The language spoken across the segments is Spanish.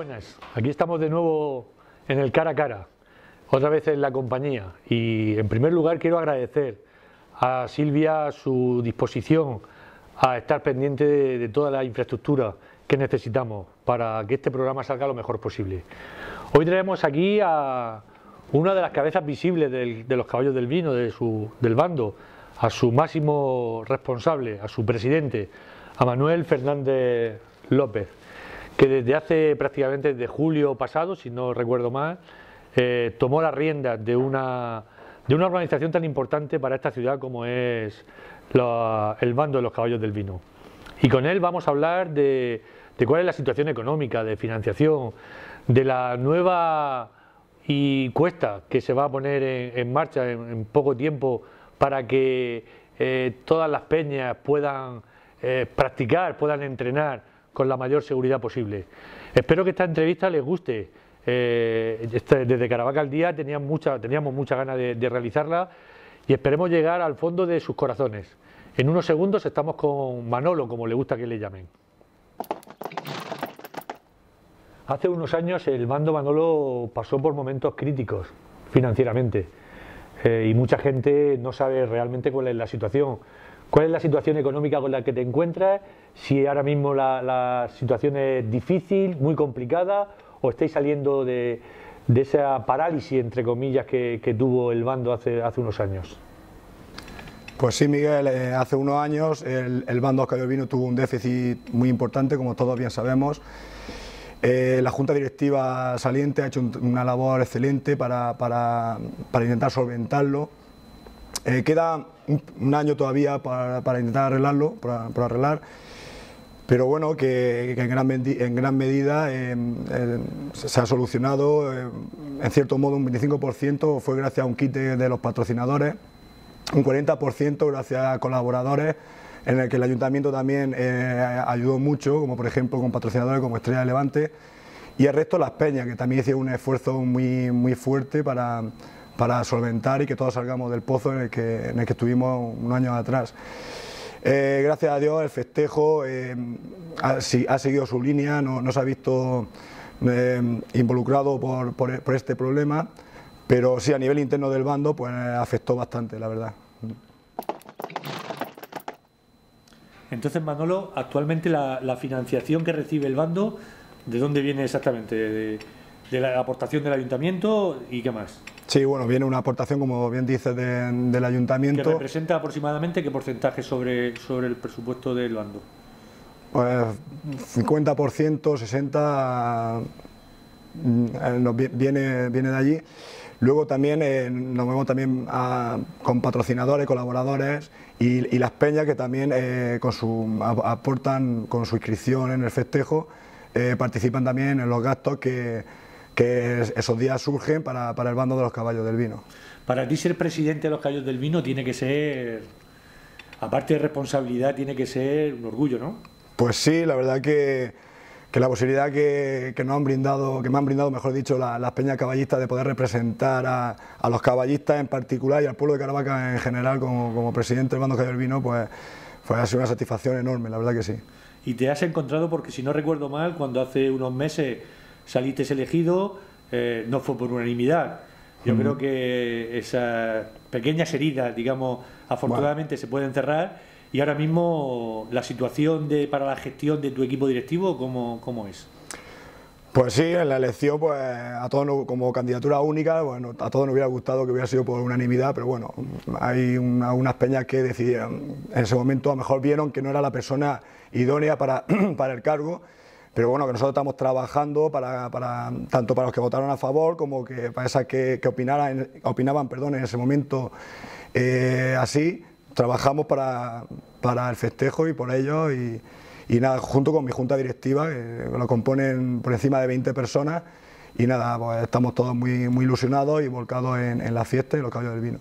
buenas, aquí estamos de nuevo en el cara a cara, otra vez en la compañía, y en primer lugar quiero agradecer a Silvia su disposición a estar pendiente de toda la infraestructura que necesitamos para que este programa salga lo mejor posible. Hoy traemos aquí a una de las cabezas visibles de los caballos del vino, del bando, a su máximo responsable, a su presidente, a Manuel Fernández López, que desde hace prácticamente desde julio pasado, si no recuerdo mal, tomó las riendas de una organización tan importante para esta ciudad como es el bando de los caballos del vino. Y con él vamos a hablar de cuál es la situación económica, de financiación, de la nueva cuesta que se va a poner en marcha en poco tiempo para que todas las peñas puedan practicar, puedan entrenar con la mayor seguridad posible. Espero que esta entrevista les guste. Desde Caravaca al Día teníamos muchas ganas de realizarla y esperemos llegar al fondo de sus corazones. En unos segundos estamos con Manolo, como le gusta que le llamen. Hace unos años el bando Manolo pasó por momentos críticos financieramente y mucha gente no sabe realmente cuál es la situación. ¿Cuál es la situación económica con la que te encuentras? Si ahora mismo la situación es difícil, muy complicada, o estáis saliendo de esa parálisis, entre comillas, que tuvo el bando hace unos años. Pues sí, Miguel, hace unos años el bando Los Caballos del Vino tuvo un déficit muy importante, como todos bien sabemos. La Junta Directiva saliente ha hecho una labor excelente para intentar solventarlo. Queda un año todavía para intentar arreglarlo, para arreglar, pero bueno, que en gran medida se ha solucionado, en cierto modo un 25% fue gracias a un kit de los patrocinadores, un 40% gracias a colaboradores, en el que el ayuntamiento también ayudó mucho, como por ejemplo con patrocinadores como Estrella de Levante, y el resto las peñas, que también hicieron un esfuerzo muy fuerte para solventar y que todos salgamos del pozo en el que estuvimos unos años atrás. Gracias a Dios el festejo ha seguido su línea, no se ha visto involucrado por este problema, pero sí, a nivel interno del bando pues afectó bastante, la verdad. Entonces, Manolo, actualmente la financiación que recibe el bando, ¿de dónde viene exactamente? ¿De la aportación del ayuntamiento y qué más? Sí, bueno, viene una aportación, como bien dices, del ayuntamiento. ¿Que representa aproximadamente qué porcentaje sobre el presupuesto del bando? Pues 50%, 60% viene de allí. Luego también nos vemos también con patrocinadores, colaboradores y las peñas que también aportan con su inscripción en el festejo, participan también en los gastos que esos días surgen para el bando de los caballos del vino. Para ti ser presidente de los caballos del vino tiene que ser, aparte de responsabilidad, tiene que ser un orgullo, ¿no? Pues sí, la verdad que la posibilidad que me han brindado, mejor dicho, las peñas caballistas de poder representar a los caballistas en particular y al pueblo de Caravaca en general como presidente del bando Caballos del Vino, pues ha sido una satisfacción enorme, la verdad que sí. Y te has encontrado, porque si no recuerdo mal, cuando hace unos meses saliste elegido, no fue por unanimidad. Yo creo que esas pequeñas heridas, digamos, afortunadamente se pueden cerrar, y ahora mismo la situación para la gestión de tu equipo directivo, ¿cómo es? Pues sí, en la elección, pues a todos como candidatura única, bueno, a todos nos hubiera gustado que hubiera sido por unanimidad, pero bueno, hay unas peñas que decidieron, en ese momento a lo mejor vieron que no era la persona idónea para el cargo, pero bueno, que nosotros estamos trabajando tanto para los que votaron a favor como para esas que opinaban en ese momento así. Trabajamos para el festejo y por ello y nada, junto con mi junta directiva, que lo componen por encima de 20 personas, y nada, pues estamos todos muy ilusionados y volcados en la fiesta y los caballos del vino.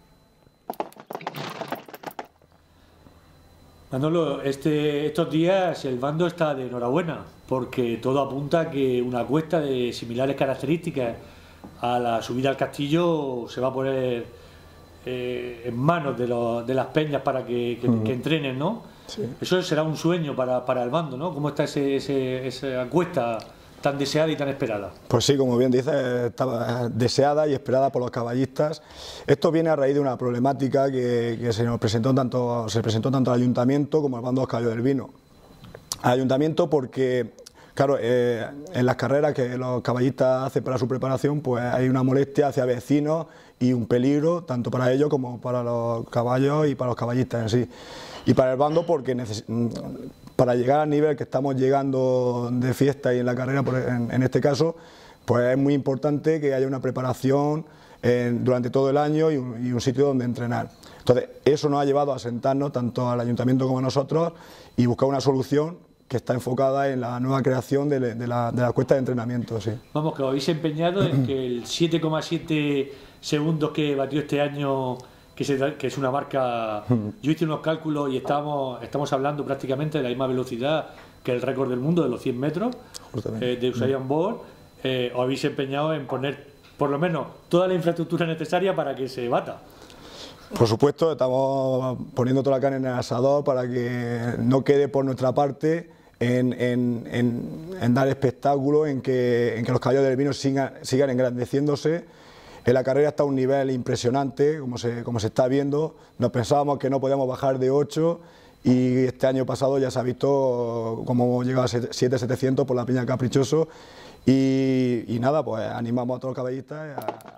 Manolo, estos días el bando está de enhorabuena, porque todo apunta a que una cuesta de similares características a la subida al castillo se va a poner en manos de las peñas para que entrenen, ¿no? Sí. Eso será un sueño para el bando, ¿no? ¿Cómo está esa cuesta tan deseada y tan esperada. Pues sí, como bien dices, estaba deseada y esperada por los caballistas. Esto viene a raíz de una problemática que se presentó tanto al Ayuntamiento como al bando de los Caballos del Vino. Al Ayuntamiento porque, claro, en las carreras que los caballistas hacen para su preparación, pues hay una molestia hacia vecinos y un peligro tanto para ellos como para los caballos y para los caballistas en sí. Y para el bando porque para llegar al nivel que estamos llegando de fiesta y en la carrera, en este caso, pues es muy importante que haya una preparación durante todo el año y un sitio donde entrenar. Entonces, eso nos ha llevado a sentarnos tanto al Ayuntamiento como a nosotros y buscar una solución que está enfocada en la nueva creación de la cuesta de entrenamiento. Sí. Vamos, que os habéis empeñado en que el 7,7 segundos que batió este año, que es una marca, yo hice unos cálculos y estamos hablando prácticamente de la misma velocidad que el récord del mundo de los 100 metros de Usain Bolt. Os habéis empeñado en poner por lo menos toda la infraestructura necesaria para que se bata. Por supuesto, estamos poniendo toda la carne en el asador para que no quede por nuestra parte en dar espectáculo, en que los caballos del vino sigan engrandeciéndose. En la carrera está a un nivel impresionante, como se está viendo. Nos pensábamos que no podíamos bajar de 8 y este año pasado ya se ha visto cómo hemos llegado a 7.700 por la Peña Caprichoso. Y nada, pues animamos a todos los caballistas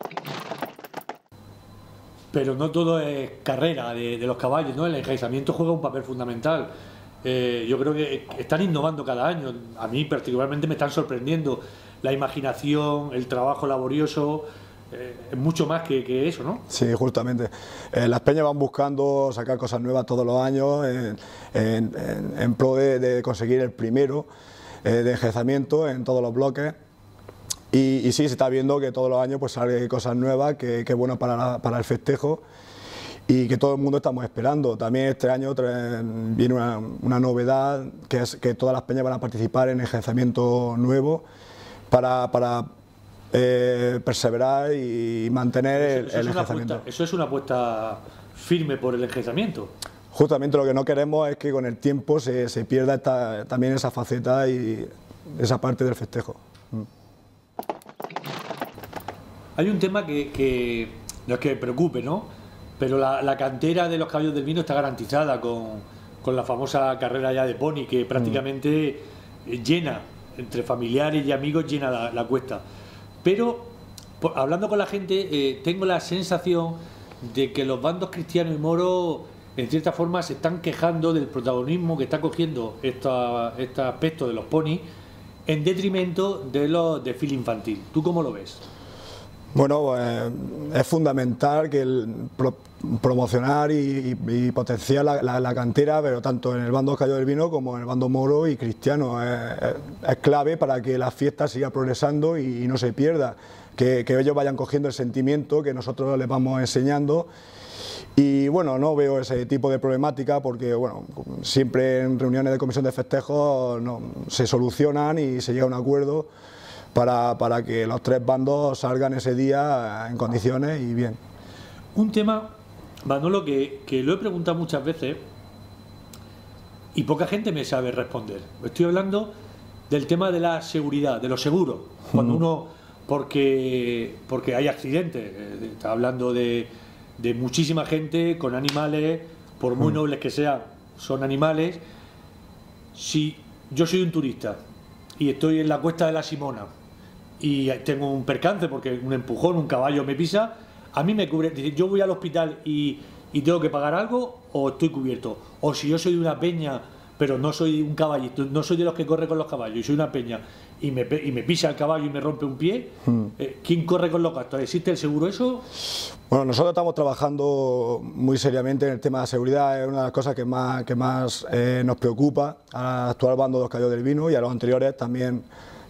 Pero no todo es carrera de los caballos, ¿no? El enjaizamiento juega un papel fundamental. Yo creo que están innovando cada año. A mí particularmente me están sorprendiendo la imaginación, el trabajo laborioso. Es mucho más que eso, ¿no? Sí, justamente. Las peñas van buscando sacar cosas nuevas todos los años en pro de conseguir el primero de enjaizamiento en todos los bloques. Y sí, se está viendo que todos los años pues salen cosas nuevas, que es bueno para el festejo y que todo el mundo estamos esperando. También este año viene una novedad, que es que todas las peñas van a participar en enjaizamiento nuevo para perseverar y mantener el enjaizamiento. Eso es una apuesta firme por el enjaizamiento. Justamente lo que no queremos es que con el tiempo se pierda también esa faceta y esa parte del festejo. Hay un tema que no es que preocupe, ¿no? Pero la cantera de los caballos del vino está garantizada con la famosa carrera ya de pony, que prácticamente llena, entre familiares y amigos, llena la cuesta. Pero, hablando con la gente, tengo la sensación de que los bandos cristianos y moros, en cierta forma, se están quejando del protagonismo que está cogiendo este aspecto de los ponis en detrimento de los desfiles infantil. ¿Tú cómo lo ves? Bueno, pues es fundamental que promocionar y potenciar la cantera, pero tanto en el bando Caballos del Vino como en el bando moro y cristiano. Es clave para que la fiesta siga progresando y no se pierda, que ellos vayan cogiendo el sentimiento que nosotros les vamos enseñando. Y bueno, no veo ese tipo de problemática porque bueno, siempre en reuniones de comisión de festejos se solucionan y se llega a un acuerdo para que los tres bandos salgan ese día en condiciones y bien. Un tema, Manolo, que lo he preguntado muchas veces y poca gente me sabe responder. Estoy hablando del tema de la seguridad, de los seguros. Cuando uno, porque hay accidentes, está hablando de muchísima gente con animales, por muy nobles que sean, son animales. Si yo soy un turista y estoy en la Cuesta de la Simona y tengo un percance porque un empujón, un caballo me pisa, a mí me cubre. Yo voy al hospital y tengo que pagar algo o estoy cubierto. O si yo soy de una peña, pero no soy un caballito, no soy de los que corre con los caballos, y soy una peña y me pisa el caballo y me rompe un pie, ¿quién corre con los gastos? ¿Existe el seguro eso? Bueno, nosotros estamos trabajando muy seriamente en el tema de la seguridad. Es una de las cosas que más nos preocupa al actual bando de los Caballos del Vino, y a los anteriores también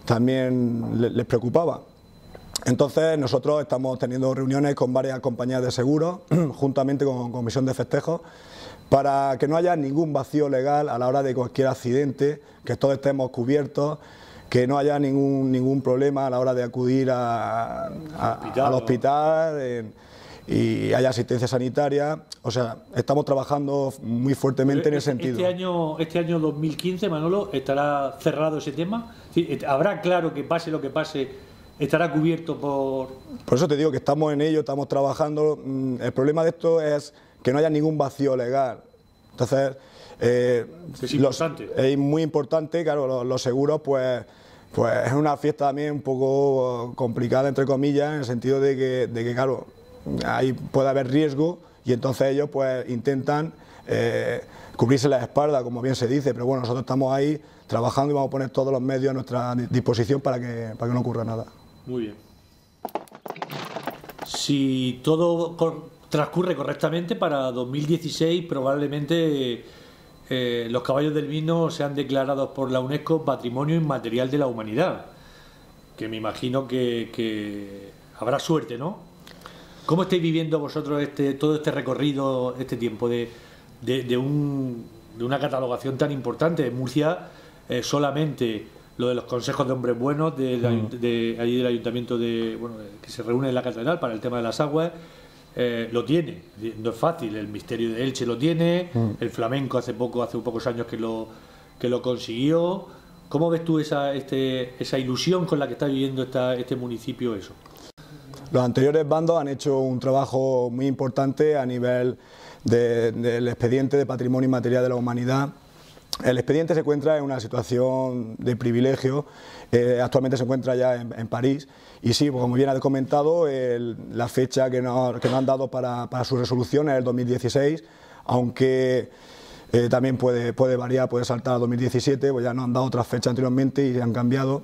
les preocupaba. Entonces nosotros estamos teniendo reuniones con varias compañías de seguros, juntamente con Comisión de Festejos, para que no haya ningún vacío legal a la hora de cualquier accidente, que todos estemos cubiertos, que no haya ningún problema a la hora de acudir al hospital. y haya asistencia sanitaria. O sea, estamos trabajando muy fuertemente en ese sentido. Este año 2015, Manolo, ¿estará cerrado ese tema? ¿Habrá claro que pase lo que pase, estará cubierto por...? Por eso te digo que estamos en ello, estamos trabajando. El problema de esto es que no haya ningún vacío legal. Entonces, es importante. Es muy importante, claro, los seguros, pues es una fiesta también un poco complicada, entre comillas, en el sentido de que claro, ahí puede haber riesgo y entonces ellos pues intentan cubrirse la espalda, como bien se dice, pero bueno, nosotros estamos ahí trabajando y vamos a poner todos los medios a nuestra disposición para que no ocurra nada. Muy bien. Si todo transcurre correctamente, para 2016 probablemente los caballos del vino sean declarados por la UNESCO Patrimonio Inmaterial de la Humanidad, que me imagino que habrá suerte, ¿no? ¿Cómo estáis viviendo vosotros todo este recorrido, este tiempo de una catalogación tan importante? En Murcia solamente lo de los consejos de hombres buenos allí del ayuntamiento que se reúne en la catedral para el tema de las aguas, lo tiene. No es fácil. El misterio de Elche lo tiene, el flamenco hace pocos años que lo consiguió. ¿Cómo ves tú esa ilusión con la que está viviendo este municipio eso? Los anteriores bandos han hecho un trabajo muy importante a nivel del expediente de Patrimonio Inmaterial de la Humanidad. El expediente se encuentra en una situación de privilegio, actualmente se encuentra ya en París y sí, como bien has comentado, la fecha que nos han dado para su resolución es el 2016, aunque también puede variar, puede saltar a 2017, pues ya nos han dado otras fechas anteriormente y se han cambiado.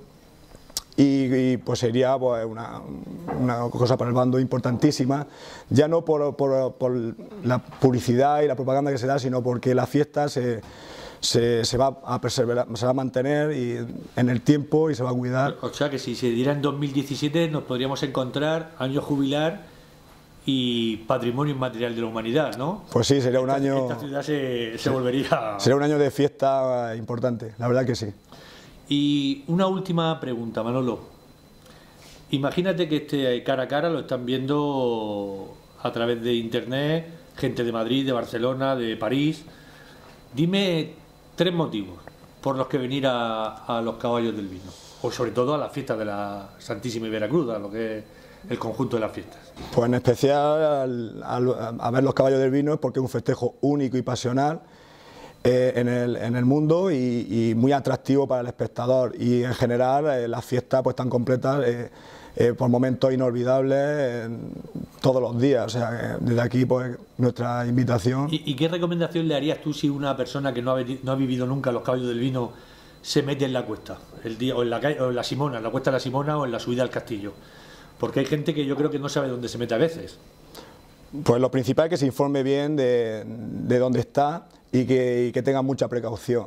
Y pues sería pues, una cosa para el bando importantísima, ya no por la publicidad y la propaganda que se da, sino porque la fiesta se va a preservar, se va a mantener en el tiempo y se va a cuidar. O sea que si se diera en 2017 nos podríamos encontrar año jubilar y patrimonio inmaterial de la humanidad, ¿no? Pues sí, sería un año... Esta ciudad se volvería... Sería un año de fiesta importante, la verdad que sí. Y una última pregunta, Manolo. Imagínate que este cara a cara lo están viendo a través de internet, gente de Madrid, de Barcelona, de París. Dime 3 motivos por los que venir a los caballos del vino, o sobre todo a las fiestas de la Santísima y Veracruz, a lo que es el conjunto de las fiestas. Pues en especial a ver los caballos del vino es porque es un festejo único y pasional en el mundo y muy atractivo para el espectador, y en general las fiestas pues están completas por momentos inolvidables todos los días. O sea, desde aquí pues nuestra invitación. ¿Y qué recomendación le harías tú si una persona que no ha vivido nunca los caballos del vino se mete en la cuesta el día, o en la Simona, en la cuesta de la Simona o en la subida al castillo? Porque hay gente que yo creo que no sabe dónde se mete a veces. Pues lo principal es que se informe bien de dónde está y que tenga mucha precaución,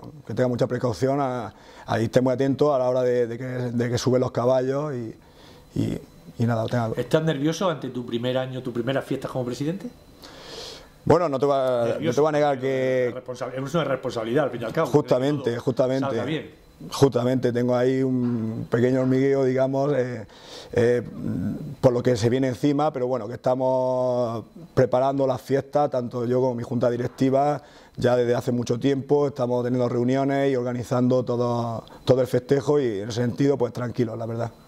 ahí esté muy atento a la hora de que suben los caballos y nada. ¿Estás nervioso ante tu primer año, tu primera fiesta como presidente? Bueno, no te voy a negar que... Es una responsabilidad al fin y al cabo. Justamente tengo ahí un pequeño hormigueo, digamos, por lo que se viene encima, pero bueno, que estamos preparando las fiestas, tanto yo como mi junta directiva, ya desde hace mucho tiempo. Estamos teniendo reuniones y organizando todo el festejo, y en ese sentido, pues tranquilos, la verdad.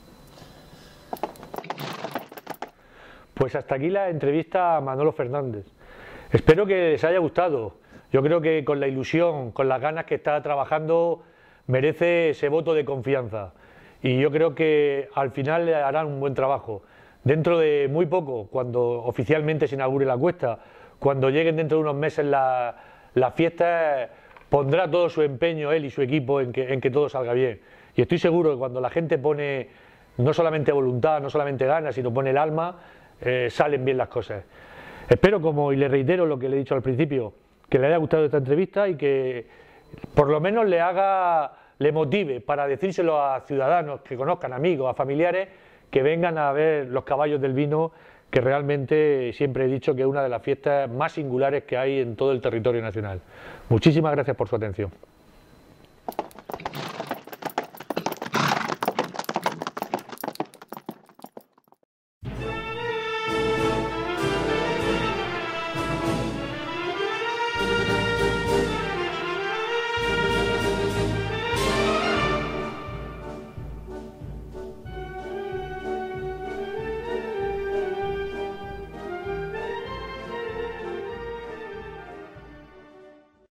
Pues hasta aquí la entrevista a Manolo Fernández. Espero que les haya gustado. Yo creo que con la ilusión, con las ganas que está trabajando, merece ese voto de confianza, y yo creo que al final le harán un buen trabajo. Dentro de muy poco, cuando oficialmente se inaugure la cuesta, cuando lleguen dentro de unos meses las fiestas, pondrá todo su empeño él y su equipo en que todo salga bien, y estoy seguro que cuando la gente pone no solamente voluntad, no solamente ganas, sino pone el alma, salen bien las cosas. Espero, y le reitero lo que le he dicho al principio, que le haya gustado esta entrevista y que por lo menos le motive para decírselo a ciudadanos que conozcan, amigos, a familiares, que vengan a ver los caballos del vino, que realmente siempre he dicho que es una de las fiestas más singulares que hay en todo el territorio nacional. Muchísimas gracias por su atención.